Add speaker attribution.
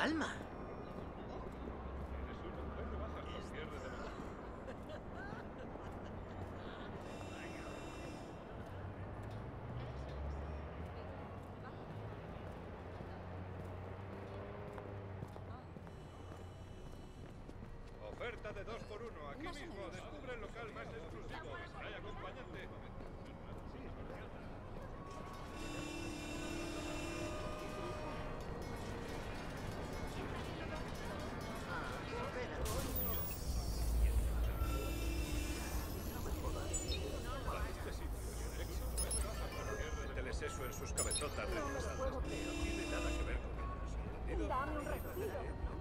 Speaker 1: calma.
Speaker 2: Oferta de 2 por 1. Aquí mismo. Descubre el local más exclusivo. Hay acompañante.
Speaker 3: Mételes eso en sus cabezotas retrasadas. No tiene nada que ver con ellos.
Speaker 4: Dame un respiro.